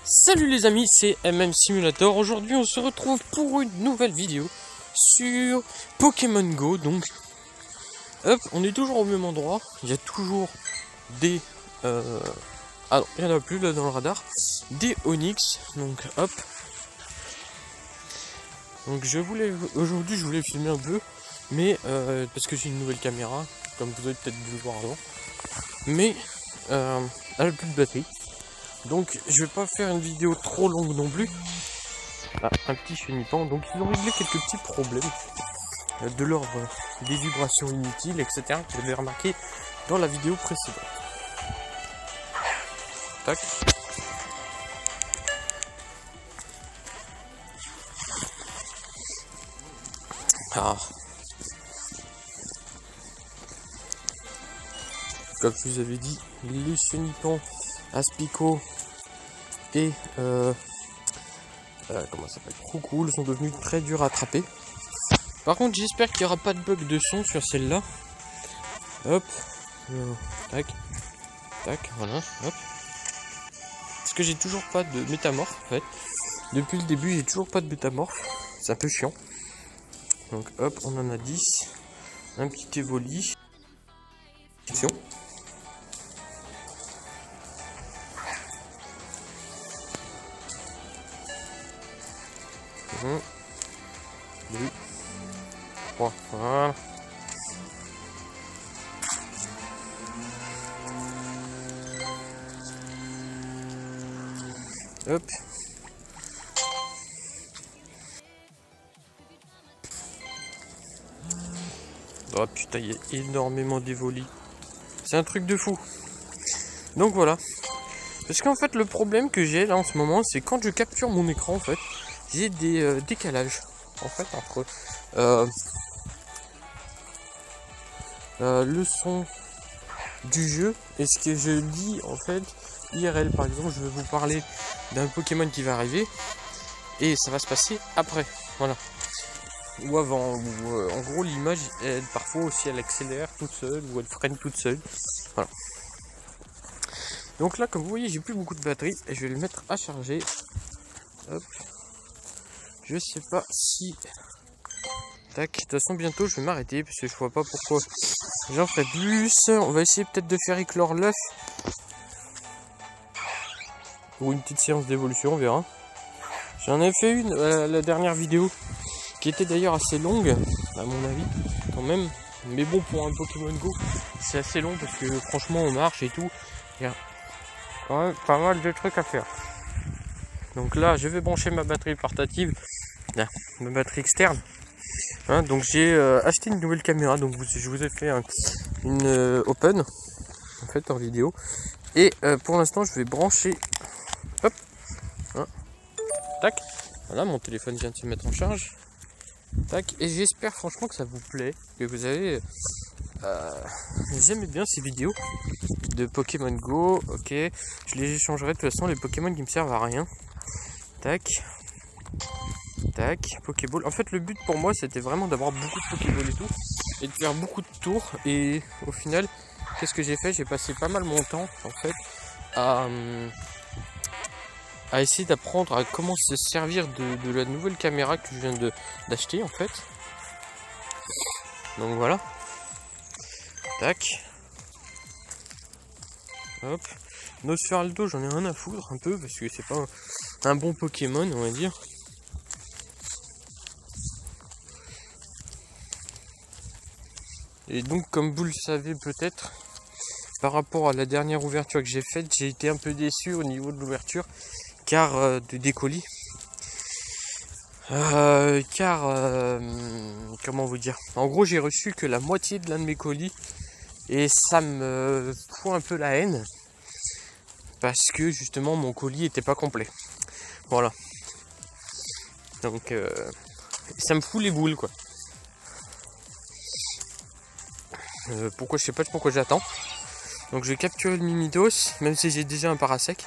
Salut les amis, c'est MM Simulator. Aujourd'hui on se retrouve pour une nouvelle vidéo sur Pokémon Go. Donc hop, on est toujours au même endroit. Il y a toujours des ah non, il n'y en a plus là dans le radar. Des Onix. Donc hop. Donc aujourd'hui je voulais filmer un peu, mais parce que j'ai une nouvelle caméra, comme vous avez peut-être dû le voir avant. Mais elle n'a plus de batterie. Donc je vais pas faire une vidéo trop longue non plus. Ah, un petit chenipan. Donc ils ont réglé quelques petits problèmes de l'ordre des vibrations inutiles, etc. que j'avais remarqué dans la vidéo précédente. Tac. Ah. Comme je vous avais dit, les chenipans Aspico et comment ça s'appelle, Roucoule sont devenus très durs à attraper. Par contre j'espère qu'il n'y aura pas de bug de son sur celle-là. Hop, tac, tac, voilà, hop. Parce que j'ai toujours pas de métamorphe en fait. Depuis le début j'ai toujours pas de métamorphe. C'est un peu chiant. Donc hop, on en a 10. Un petit évoli. Attention. Deux, 3, voilà. Hop. Oh putain, il y a énormément d'évolis. C'est un truc de fou. Donc voilà. Parce qu'en fait, le problème que j'ai là en ce moment, c'est quand je capture mon écran, en fait, j'ai des décalages. En fait, entre le son du jeu et ce que je dis en fait IRL. Par exemple, je vais vous parler d'un Pokémon qui va arriver et ça va se passer après. Voilà. Ou avant, ou en gros l'image parfois aussi elle accélère toute seule ou elle freine toute seule. Voilà. Donc là comme vous voyez j'ai plus beaucoup de batterie et je vais le mettre à charger. Hop. Je sais pas si... Tac, de toute façon bientôt je vais m'arrêter parce que je vois pas pourquoi j'en ferai plus. On va essayer peut-être de faire éclore l'œuf. Ou une petite séance d'évolution, on verra. J'en ai fait une la dernière vidéo qui était d'ailleurs assez longue à mon avis quand même. Mais bon, pour un Pokémon Go c'est assez long parce que franchement on marche et tout. Il y a quand même pas mal de trucs à faire. Donc là je vais brancher ma batterie portative, là, ma batterie externe. Hein, donc j'ai acheté une nouvelle caméra, donc je vous ai fait une open en fait en vidéo. Et pour l'instant je vais brancher. Hop, hein, tac. Voilà, mon téléphone vient de se mettre en charge. Tac, et j'espère franchement que ça vous plaît, que vous avez j'aime bien ces vidéos de Pokémon Go. Ok, je les échangerai de toute façon, les Pokémon qui me servent à rien. Tac, tac, Pokéball. En fait le but pour moi c'était vraiment d'avoir beaucoup de Pokéball et tout, et de faire beaucoup de tours. Et au final, qu'est-ce que j'ai fait? J'ai passé pas mal mon temps en fait à essayer d'apprendre à comment se servir de la nouvelle caméra que je viens d'acheter en fait. Donc voilà. Tac. Hop. Nosferaldo, j'en ai rien à foutre un peu parce que c'est pas un bon Pokémon, on va dire. Et donc, comme vous le savez peut-être, par rapport à la dernière ouverture que j'ai faite, j'ai été un peu déçu au niveau de l'ouverture, car des colis. Comment vous dire? En gros, j'ai reçu que la moitié de l'un de mes colis et ça me fout un peu la haine parce que justement mon colis était pas complet. Voilà. Donc ça me fout les boules quoi. Pourquoi, je sais pas pourquoi j'attends. Donc je vais capturer le Mimidos, même si j'ai déjà un parasec.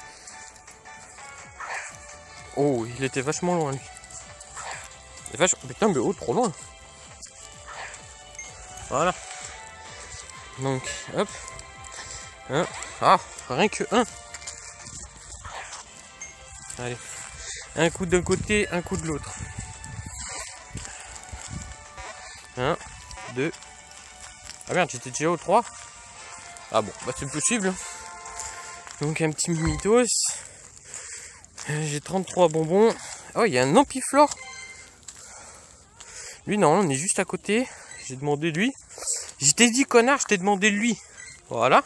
Oh, il était vachement loin lui. Putain, mais oh, trop loin. Voilà. Donc, hop. Un. Ah, rien que un. Allez. Un coup d'un côté, un coup de l'autre. 1, 2. Ah merde, j'étais déjà au 3. Ah bon, bah c'est possible. Donc un petit mimitos. J'ai 33 bonbons. Oh, il y a un ampiflore. Lui, non, on est juste à côté. J'ai demandé lui. Je t'ai dit, connard, je t'ai demandé lui. Voilà.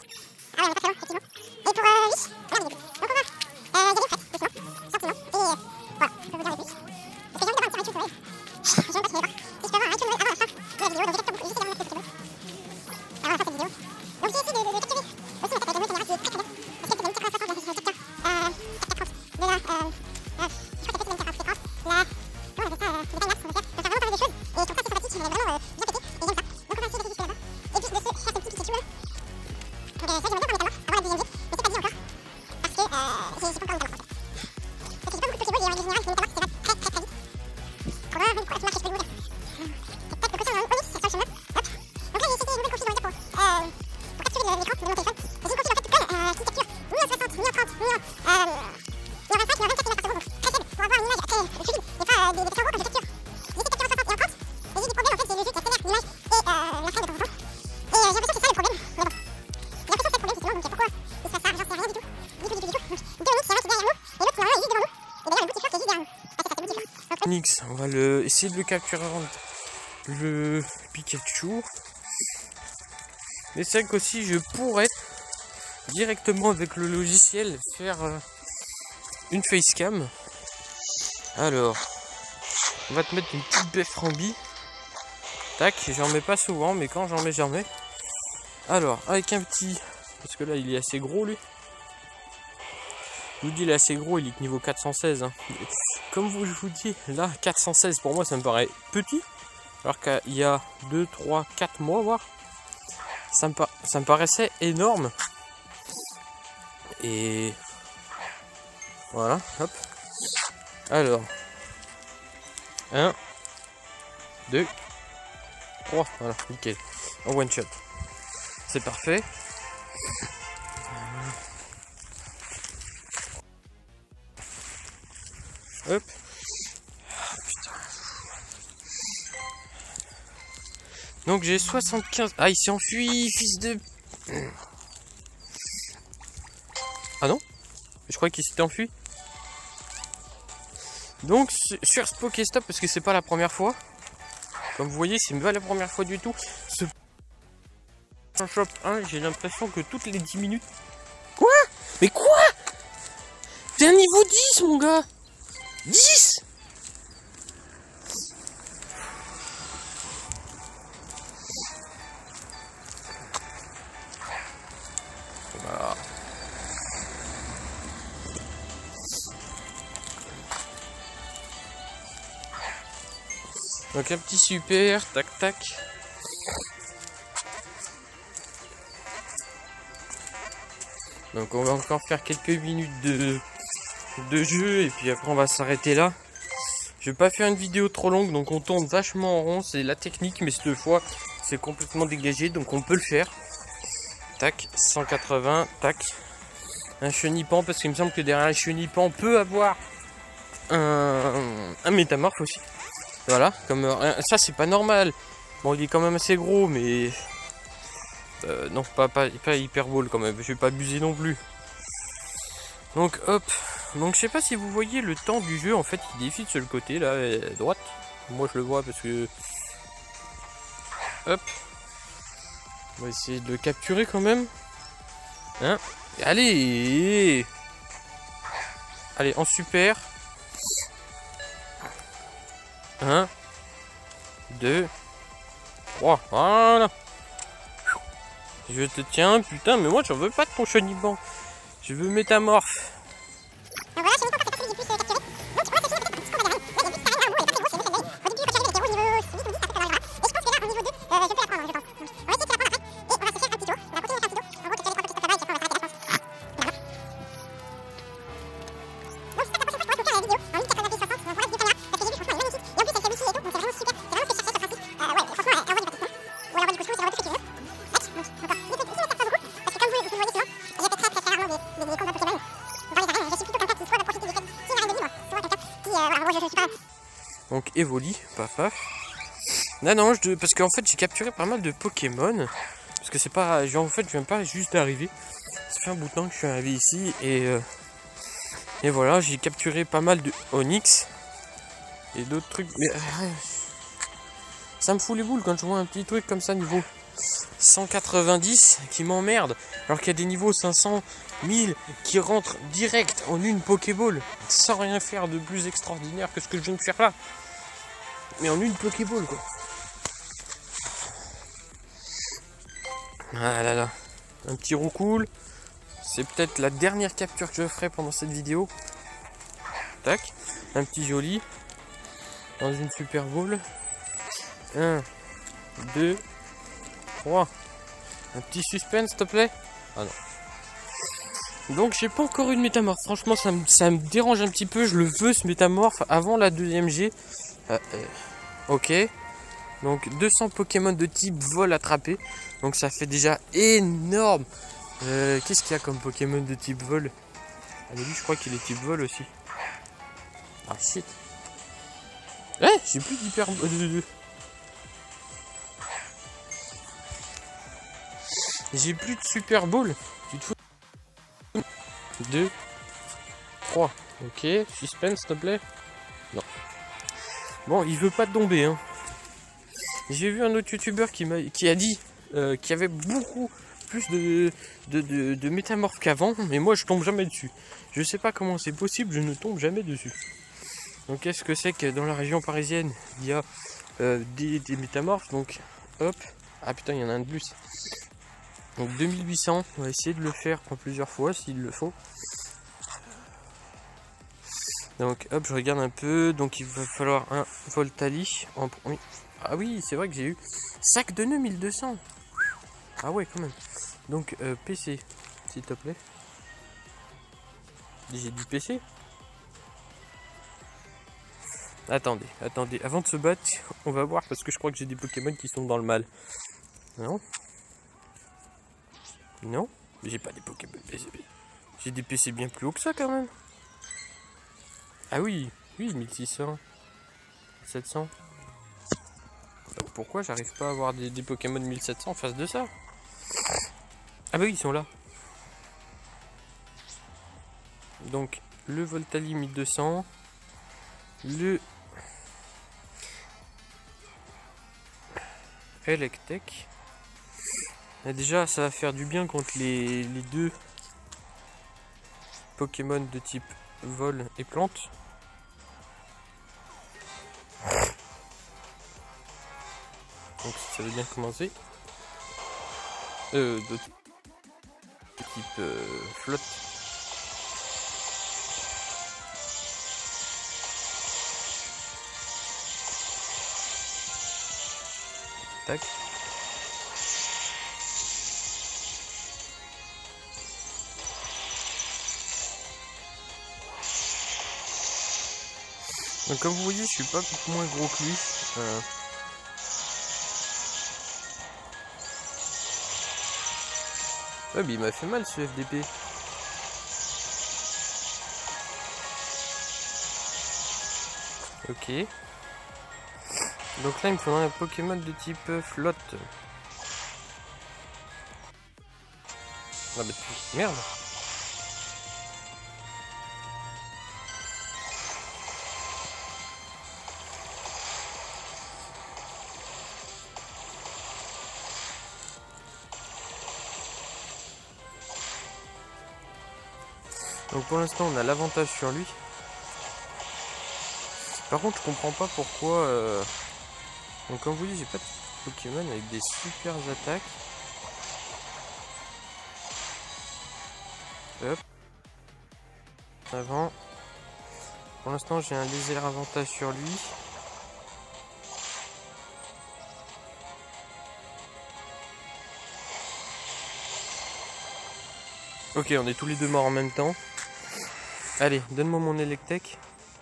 On va essayer de le capturer avant le Pikachu. Mais c'est vrai qu'aussi je pourrais directement avec le logiciel faire une facecam. Alors, on va te mettre une petite beframbi. Tac, j'en mets pas souvent, mais quand j'en mets. Alors, avec un petit... Parce que là, il est assez gros, lui. Je vous dis, il est assez gros, il est niveau 416. Hein. Comme je vous dis, là, 416, pour moi, ça me paraît petit. Alors qu'il y a 2, 3, 4 mois, voire, ça me paraissait énorme. Et voilà, hop. Alors, 1, 2, 3, voilà, nickel. En one shot. C'est parfait. Hop. Oh, putain. Donc j'ai 75. Ah, il s'est enfui, fils de... Ah non? Je croyais qu'il s'était enfui. Donc sur ce Pokéstop, parce que c'est pas la première fois. Comme vous voyez, c'est pas la première fois du tout. Ce shop 1, j'ai l'impression que toutes les 10 minutes... Quoi? Mais quoi? T'es un niveau 10, mon gars! 10! Voilà. Donc un petit super, tac tac. Donc on va encore faire quelques minutes de jeu et puis après on va s'arrêter là. Je vais pas faire une vidéo trop longue, donc on tourne vachement en rond, c'est la technique, mais cette fois c'est complètement dégagé, donc on peut le faire. Tac, 180, tac. Un chenipan, parce qu'il me semble que derrière les chenipan on peut avoir un métamorphe aussi. Voilà, comme ça c'est pas normal. Bon, il est quand même assez gros, mais non, pas hyper ball quand même. Je vais pas abuser non plus. Donc hop. Donc je sais pas si vous voyez le temps du jeu en fait qui défile sur le côté là à droite. Moi je le vois parce que hop. On va essayer de le capturer quand même. Hein? Allez! Allez, en super. 1, 2, 3. Voilà. Je te tiens, putain, mais moi j'en veux pas de ton chenipan. Je veux métamorphe. moi je suis pas. Donc Evoli, papa. Non, parce qu'en fait j'ai capturé pas mal de Pokémon. Parce que c'est pas. En fait je viens pas juste d'arriver. Ça fait un bout de temps que je suis arrivé ici et voilà, j'ai capturé pas mal de Onix et d'autres trucs. Mais ça me fout les boules quand je vois un petit truc comme ça niveau 190 qui m'emmerde. Alors qu'il y a des niveaux 500, 1000 qui rentrent direct en une Pokéball sans rien faire de plus extraordinaire que ce que je viens de faire là. Mais en une Pokéball quoi. Ah là là. Un petit roucoule. C'est peut-être la dernière capture que je ferai pendant cette vidéo. Tac. Un petit joli. Dans une super boule. 1, 2, 3. Un petit suspense, s'il te plaît. Ah non. Donc j'ai pas encore une métamorphe. Franchement, ça me dérange un petit peu. Je le veux ce métamorphe avant la deuxième G. Ok. Donc 200 Pokémon de type vol attrapé. Donc ça fait déjà énorme. Qu'est-ce qu'il y a comme Pokémon de type vol? Ah mais lui je crois qu'il est type vol aussi. Ah shit. J'ai plus d'hyper... J'ai plus de Super Ball. Tu te fous? 2, 3. Ok, suspense s'il te plaît. Non. Bon, il veut pas tomber hein. J'ai vu un autre youtubeur qui a dit qu'il y avait beaucoup plus de métamorphes qu'avant, mais moi je tombe jamais dessus. Je sais pas comment c'est possible, je ne tombe jamais dessus. Donc qu'est-ce que c'est que dans la région parisienne il y a des métamorphes, donc hop. Ah putain, il y en a un de plus. Donc 2800, on va essayer de le faire en plusieurs fois s'il le faut. Donc hop, je regarde un peu, donc il va falloir un Voltali en premier. Ah oui, c'est vrai que j'ai eu sac de nœuds 1200. Ah ouais, quand même. Donc PC, s'il te plaît. J'ai dit PC. Attendez, avant de se battre, on va voir parce que je crois que j'ai des Pokémon qui sont dans le mal. Non. Non, j'ai pas des Pokémon PC. J'ai des PC bien plus haut que ça quand même. Ah oui, 1600, 700. Pourquoi j'arrive pas à avoir des Pokémon 1700 en face de ça? Ah bah oui, ils sont là. Donc, le Voltali 1200. Le Electek. Et déjà, ça va faire du bien contre les deux Pokémon de type vol et plante. Donc ça veut bien commencer. De type flotte. Tac. Donc comme vous voyez, je suis pas beaucoup moins gros que lui. Ouais, mais il m'a fait mal ce FDP. Ok. Donc là, il me faudrait un Pokémon de type flotte. Ah bah merde. Donc pour l'instant on a l'avantage sur lui. Par contre je comprends pas pourquoi donc comme vous dites, j'ai pas de Pokémon avec des super attaques. Hop. Avant. Pour l'instant j'ai un léger avantage sur lui. Ok, on est tous les deux morts en même temps. Allez, donne-moi mon Electek.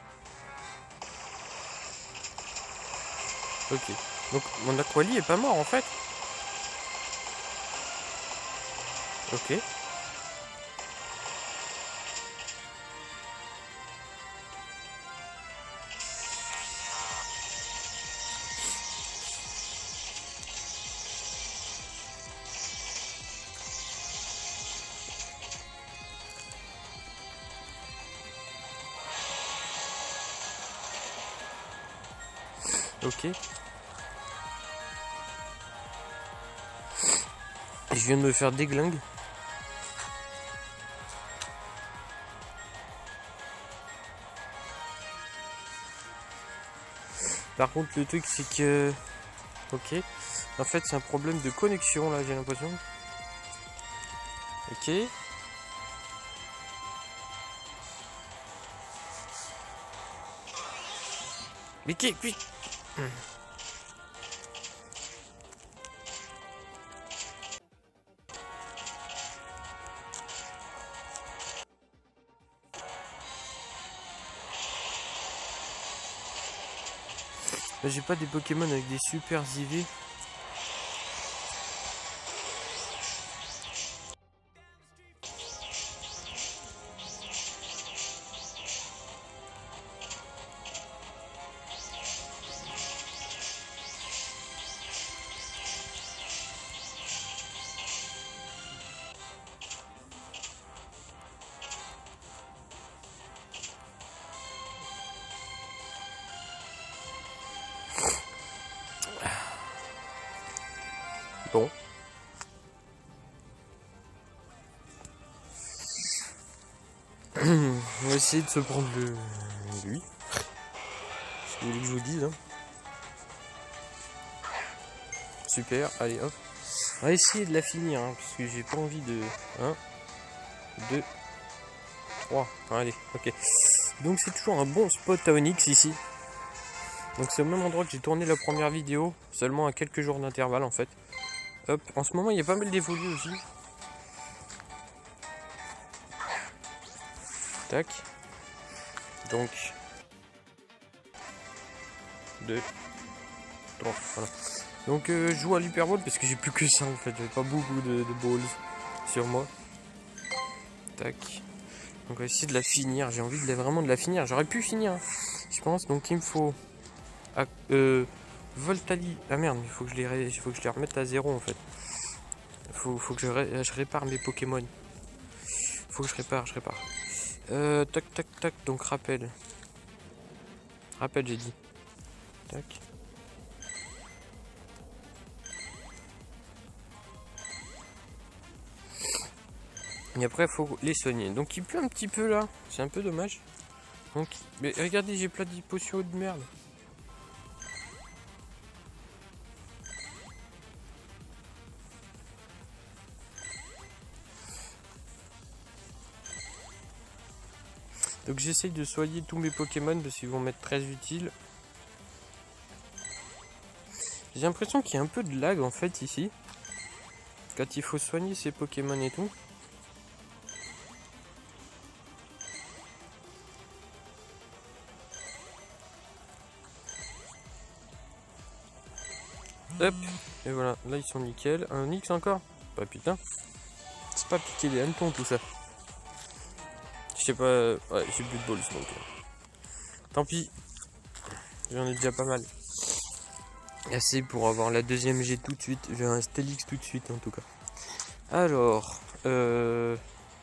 Ok. Donc mon Aquali est pas mort en fait. Ok. Ok. Et je viens de me faire déglingue. Par contre, le truc, c'est que... Ok. En fait, c'est un problème de connexion, là, j'ai l'impression. Ok. Mais qui... Oui. J'ai pas des Pokémon avec des super IV. Bon. On va essayer de se prendre lui. Ce que vous voulez que je vous dise. Hein. Super, allez hop. On va essayer de la finir, hein, parce que j'ai pas envie de... 1, 2, 3. Allez, ok. Donc c'est toujours un bon spot à Onix ici. Donc c'est au même endroit que j'ai tourné la première vidéo, seulement à quelques jours d'intervalle en fait. Hop, en ce moment il y a pas mal d'évolués aussi. Tac. Donc 2, 3, voilà. Donc je joue à l'Hyper Ball parce que j'ai plus que ça en fait, j'avais pas beaucoup de balls sur moi. Tac. Donc on va essayer de la finir, j'ai envie vraiment de la finir, j'aurais pu finir, hein, je pense, donc il me faut... Voltali, ah merde, il faut que je les remette à 0 en fait. Faut que je répare mes Pokémon. Faut que je répare. Tac tac tac, donc rappel j'ai dit. Tac. Et après faut les soigner. Donc il pleut un petit peu là, c'est un peu dommage. Donc, mais regardez, j'ai plein de potions de merde. Donc j'essaye de soigner tous mes Pokémon parce qu'ils vont m'être très utiles. J'ai l'impression qu'il y a un peu de lag en fait ici. Quand il faut soigner ces Pokémon et tout. Hop, et voilà, là ils sont nickel. Un X encore? Bah putain. C'est pas piquer les hannetons tout ça. Je sais pas, ouais, j'ai plus de balls donc. Tant pis. J'en ai déjà pas mal. Assez pour avoir la deuxième G tout de suite. J'ai un Steelix tout de suite en tout cas. Alors, on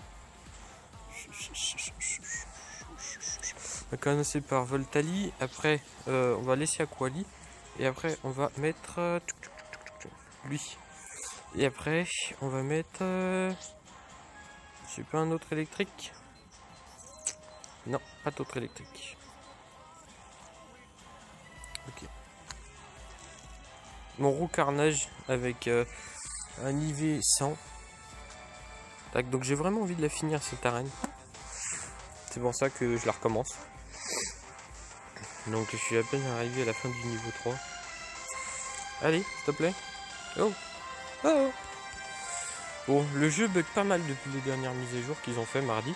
va commencer par Voltali. Après, on va laisser Aquali. Et après, on va mettre lui. Et après, on va mettre... je sais pas, un autre électrique. Non, pas d'autre électrique. Ok. Mon roux carnage avec un IV 100. Tac, donc j'ai vraiment envie de la finir cette arène. C'est pour ça que je la recommence. Donc je suis à peine arrivé à la fin du niveau 3. Allez, s'il te plaît. Oh. Oh. Bon, le jeu bug pas mal depuis les dernières mises à jour qu'ils ont fait mardi.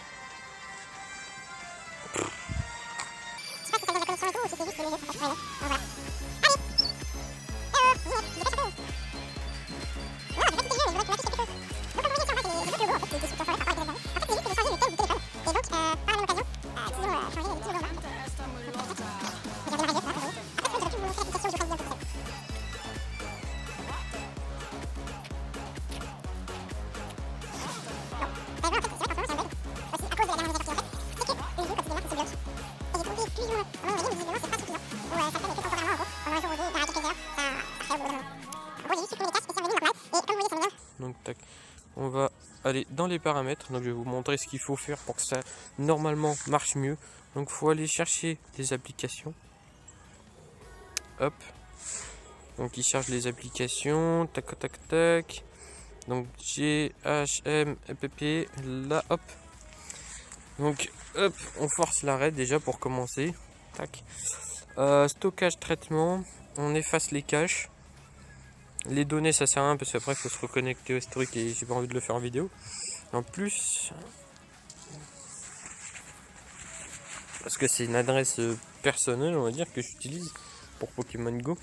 on va aller dans les paramètres. Donc je vais vous montrer ce qu'il faut faire pour que ça normalement marche mieux. Donc il faut aller chercher les applications. Hop. Donc il charge les applications. Tac tac tac. Donc G, H, M, P, là hop. Donc hop, on force l'arrêt déjà pour commencer. Tac. Stockage, traitement. On efface les caches. Les données ça sert à rien parce qu'après il faut se reconnecter au historique et j'ai pas envie de le faire en vidéo. En plus, parce que c'est une adresse personnelle on va dire que j'utilise pour Pokémon Go.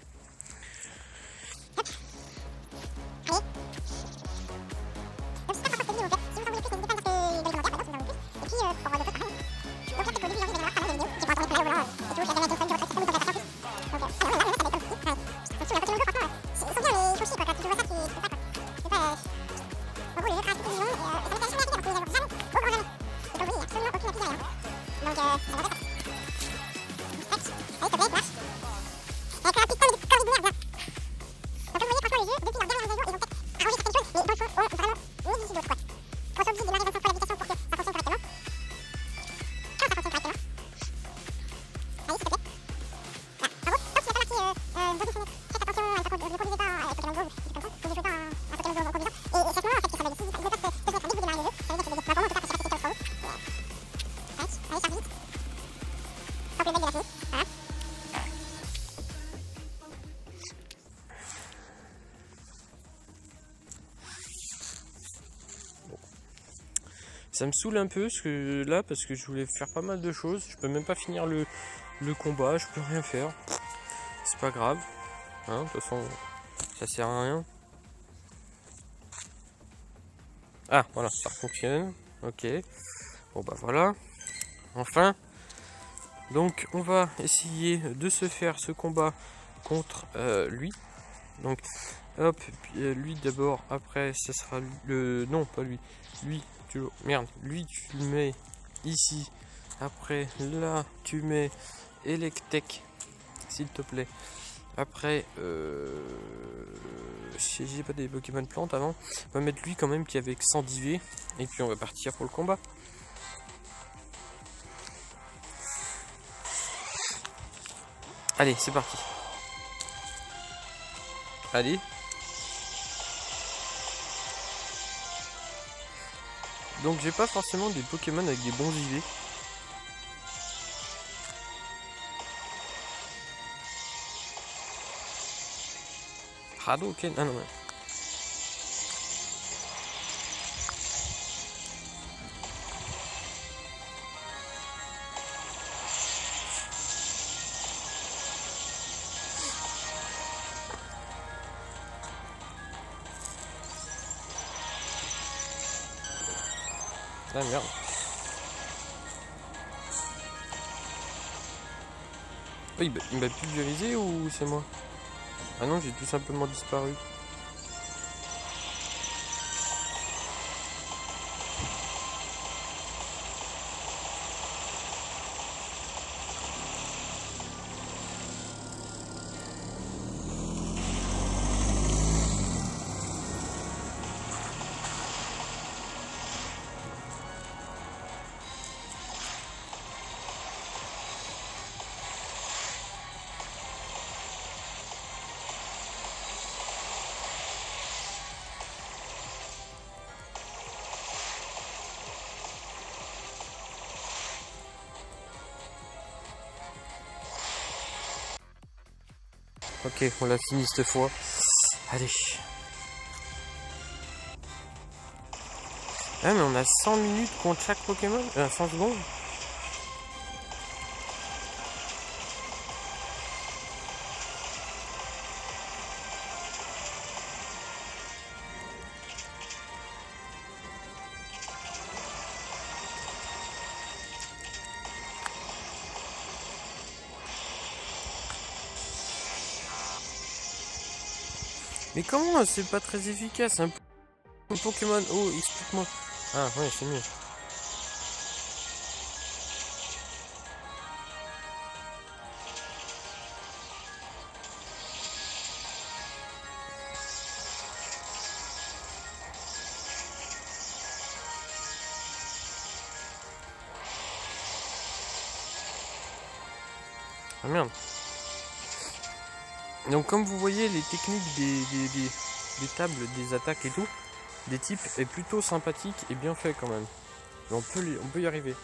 Ça me saoule un peu parce que je voulais faire pas mal de choses. Je peux même pas finir le combat, je peux rien faire. C'est pas grave. Hein, de toute façon, ça sert à rien. Ah voilà, ça fonctionne. Ok. Bon bah voilà. Enfin. Donc on va essayer de se faire ce combat contre lui. Donc hop, lui d'abord, après ça sera le... Non, pas lui. Lui, merde, lui tu le mets ici. Après là, tu mets Electek, s'il te plaît. Après, j'ai pas des Pokémon plantes avant. On va mettre lui quand même qui est avec 110 V. Et puis on va partir pour le combat. Allez, c'est parti. Allez. Donc j'ai pas forcément des Pokémon avec des bons IV. Hadouken, ah non, ouais. Ah merde. Oh, il m'a pulvérisé ou c'est moi? Ah non, j'ai tout simplement disparu. Ok, on l'a fini cette fois. Allez. Ah mais on a 100 minutes contre chaque Pokémon, 100 secondes. Mais comment c'est pas très efficace un Pokémon? Oh, explique-moi. Ah ouais, c'est mieux. Ah merde. Donc comme vous voyez, les techniques des tables, des attaques et tout, des types est plutôt sympathique et bien fait quand même. Et on peut y arriver.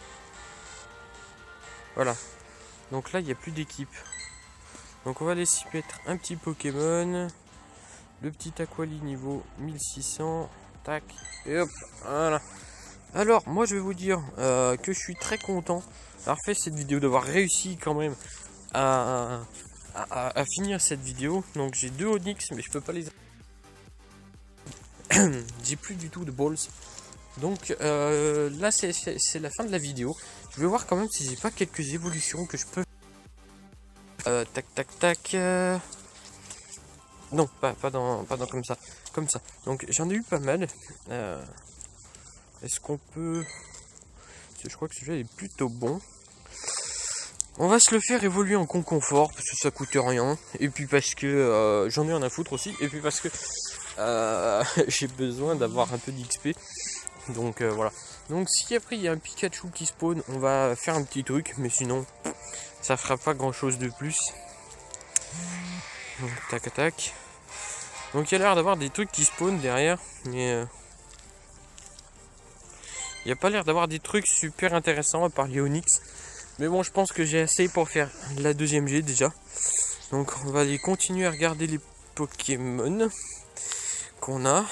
Voilà. Donc là, il n'y a plus d'équipe. Donc on va laisser mettre un petit Pokémon. Le petit Aquali niveau 1600. Tac. Et hop. Voilà. Alors, moi je vais vous dire que je suis très content d'avoir fait cette vidéo, d'avoir réussi quand même à finir cette vidéo. Donc j'ai 2 Onix, mais je peux pas les... J'ai plus du tout de balls. Donc là c'est la fin de la vidéo. Je vais voir quand même si j'ai pas quelques évolutions que je peux... tac tac tac. Non, pas dans comme ça. Comme ça. Donc j'en ai eu pas mal. Est-ce qu'on peut... Je crois que celui-là est plutôt bon. On va se le faire évoluer en confort parce que ça coûte rien. Et puis parce que j'en ai rien à foutre aussi. Et puis parce que j'ai besoin d'avoir un peu d'XP. Donc voilà. Donc si après il y a un Pikachu qui spawn, on va faire un petit truc. Mais sinon, ça fera pas grand chose de plus. Donc, tac tac. Donc il y a l'air d'avoir des trucs qui spawnent derrière. Mais... il n'y a pas l'air d'avoir des trucs super intéressants à part les Onix. Mais bon, je pense que j'ai assez pour faire la 2ème G déjà. Donc on va aller continuer à regarder les Pokémon qu'on a.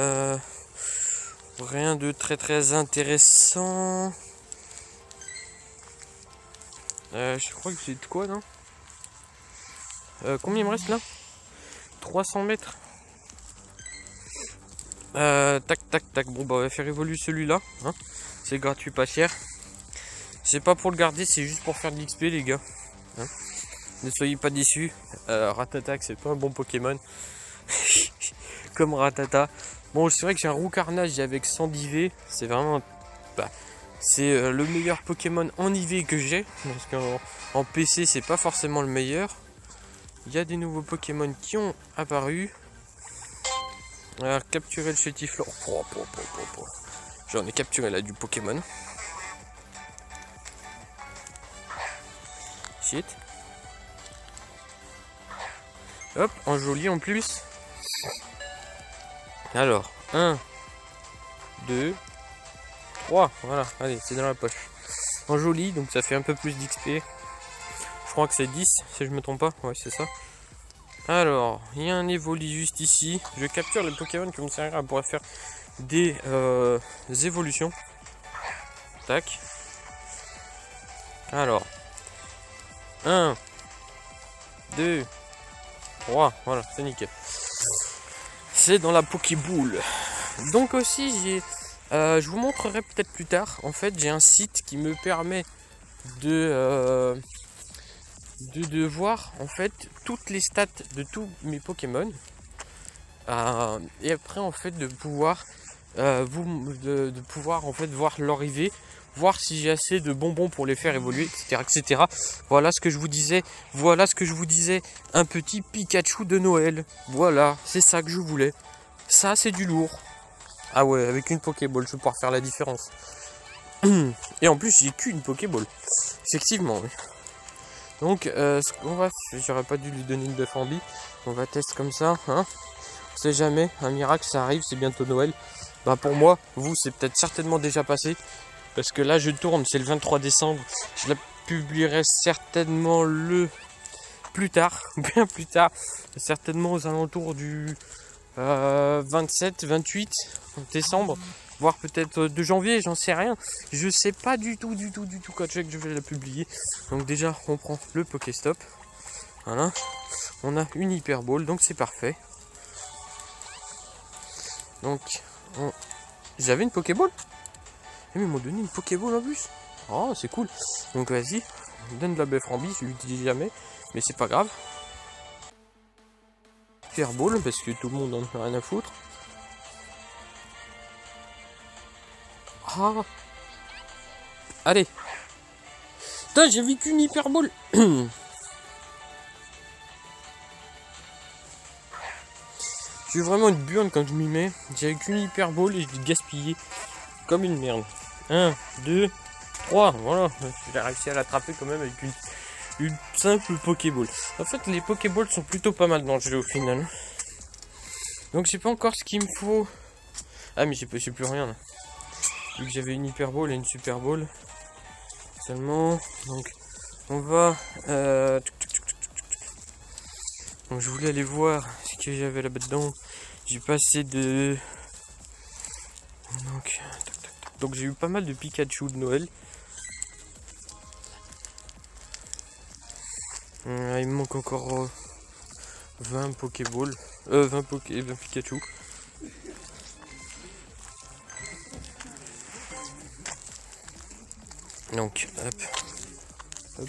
Rien de très intéressant. Je crois que j'ai de quoi, non? Combien il me reste là? 300 mètres. Tac tac tac. Bon bah on va faire évoluer celui-là. Hein, c'est gratuit, pas cher. C'est pas pour le garder, c'est juste pour faire de l'XP les gars. Hein, ne soyez pas déçus. Rattata, c'est pas un bon Pokémon. Comme Rattata. Bon, c'est vrai que j'ai un Roucarnage avec 110 IV. C'est vraiment... bah, c'est le meilleur Pokémon en IV que j'ai. Parce qu'en PC, c'est pas forcément le meilleur. Il y a des nouveaux Pokémon qui ont apparu. Alors, capturer le chétiflore. J'en ai capturé là du Pokémon. Shit. Hop, en joli en plus. Alors, 1, 2, 3. Voilà, allez, c'est dans la poche. En joli, donc ça fait un peu plus d'XP. Je crois que c'est 10, si je me trompe pas. Ouais, c'est ça. Alors, il y a un Evoli juste ici. Je capture les Pokémon qui me serviront à pouvoir faire des évolutions. Tac. Alors, 1, 2, 3. Voilà, c'est nickel. C'est dans la Pokéball. Donc aussi, je vous montrerai peut-être plus tard. En fait, j'ai un site qui me permet de voir en fait toutes les stats de tous mes Pokémon. Et après en fait de pouvoir pouvoir en fait voir leur IV, voir si j'ai assez de bonbons pour les faire évoluer, etc. Voilà ce que je vous disais. Voilà ce que je vous disais. Un petit Pikachu de Noël. Voilà, c'est ça que je voulais. Ça, c'est du lourd. Ah ouais, avec une Pokéball, je vais pouvoir faire la différence. Et en plus, j'ai qu'une Pokéball. Effectivement, oui. Donc, ce qu'on va... J'aurais pas dû lui donner une bœuf en bille. On va tester comme ça, hein. On sait jamais, un miracle, ça arrive, c'est bientôt Noël. Bah pour moi, vous, c'est peut-être certainement déjà passé. Parce que là, je tourne, c'est le 23 décembre. Je la publierai certainement le... plus tard, bien plus tard. Certainement aux alentours du 27, 28 décembre. Voire peut-être de janvier, j'en sais rien. Je sais pas du tout quand je vais la publier. Donc déjà, on prend le Pokéstop. Voilà. On a une Hyper Ball, donc c'est parfait. Donc, j'avais une Pokéball. Mais ils m'ont donné une Pokéball en plus. Oh, c'est cool. Donc vas-y, donne de la bœuf en bille, je l'utilise jamais. Mais c'est pas grave. Hyper Ball, parce que tout le monde en a rien à foutre. Ah. Allez. Putain, j'ai vu qu'une Hyper Ball. Je suis vraiment une burne quand je m'y mets. J'avais qu'une Hyper Ball et je l'ai gaspillé comme une merde. 1, 2, 3. Voilà. J'ai réussi à l'attraper quand même avec une simple Pokéball. En fait, les Pokéballs sont plutôt pas mal dans le jeu au final. Donc, c'est pas encore ce qu'il me faut. Ah, mais j'ai plus rien là. Vu que j'avais une Hyper Ball et une Super Ball. Seulement. Donc, on va. Donc, je voulais aller voir ce que j'avais là-bas dedans. J'ai pas assez de. Donc j'ai eu pas mal de Pikachu de Noël. Il me manque encore 20 Pokéball. 20 Pikachu. Donc, hop. Hop.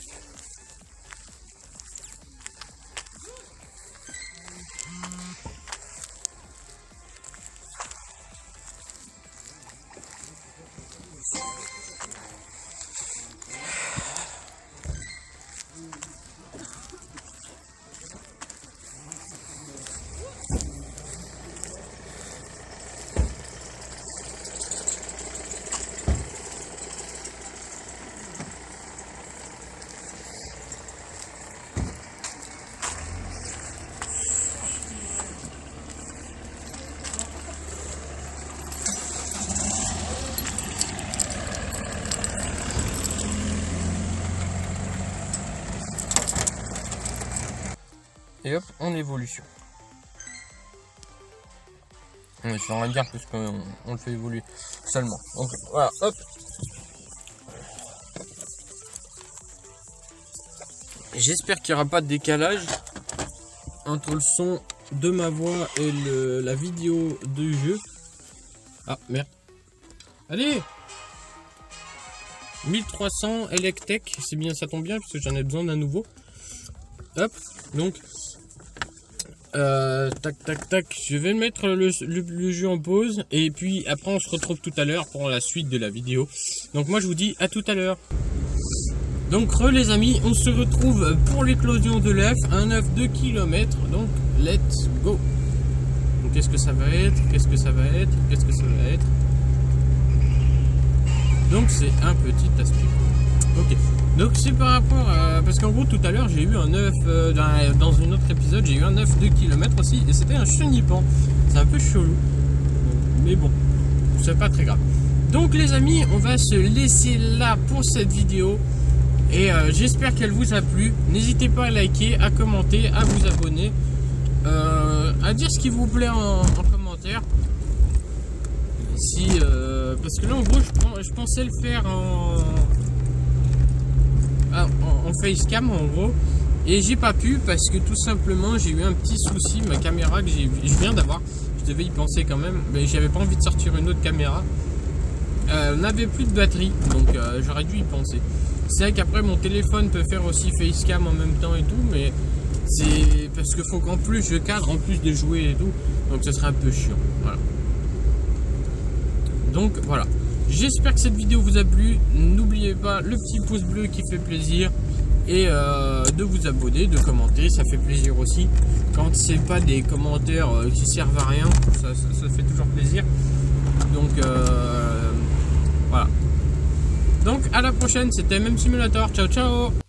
Et hop, en évolution. Mais ça rien dire parce qu'on le fait évoluer seulement. Donc voilà, hop. J'espère qu'il n'y aura pas de décalage entre le son de ma voix et la vidéo du jeu. Ah merde. Allez, 1300 Electek, c'est bien, ça tombe bien parce que j'en ai besoin d'un nouveau. Hop, donc tac tac tac, je vais mettre le jeu en pause et puis après on se retrouve tout à l'heure pour la suite de la vidéo. Donc moi je vous dis à tout à l'heure. Donc les amis, on se retrouve pour l'éclosion de l'œuf, un œuf de km, donc let's go. Donc qu'est-ce que ça va être, qu'est-ce que ça va être, qu'est-ce que ça va être. Donc c'est un petit aspect. Ok. Donc c'est par rapport à... Parce qu'en gros tout à l'heure j'ai eu un œuf, dans un autre épisode j'ai eu un œuf de kilomètre aussi. Et c'était un chenipan. C'est un peu chelou. Mais bon, c'est pas très grave. Donc les amis, on va se laisser là pour cette vidéo. Et j'espère qu'elle vous a plu. N'hésitez pas à liker, à commenter, à vous abonner. À dire ce qui vous plaît en commentaire. Si, parce que là en gros je pensais le faire en facecam en gros, et j'ai pas pu parce que tout simplement j'ai eu un petit souci. Ma caméra que je viens d'avoir, je devais y penser quand même, mais j'avais pas envie de sortir une autre caméra, n'avait plus de batterie, donc j'aurais dû y penser. C'est vrai qu'après mon téléphone peut faire aussi facecam en même temps et tout, mais c'est parce que faut qu'en plus je cadre en plus de jouer et tout, donc ce serait un peu chiant. Voilà. Donc voilà, j'espère que cette vidéo vous a plu. N'oubliez pas le petit pouce bleu qui fait plaisir, et de vous abonner, de commenter, ça fait plaisir aussi. Quand c'est pas des commentaires qui servent à rien, ça fait toujours plaisir. Donc voilà. Donc à la prochaine, c'était MM Simulator. Ciao ciao.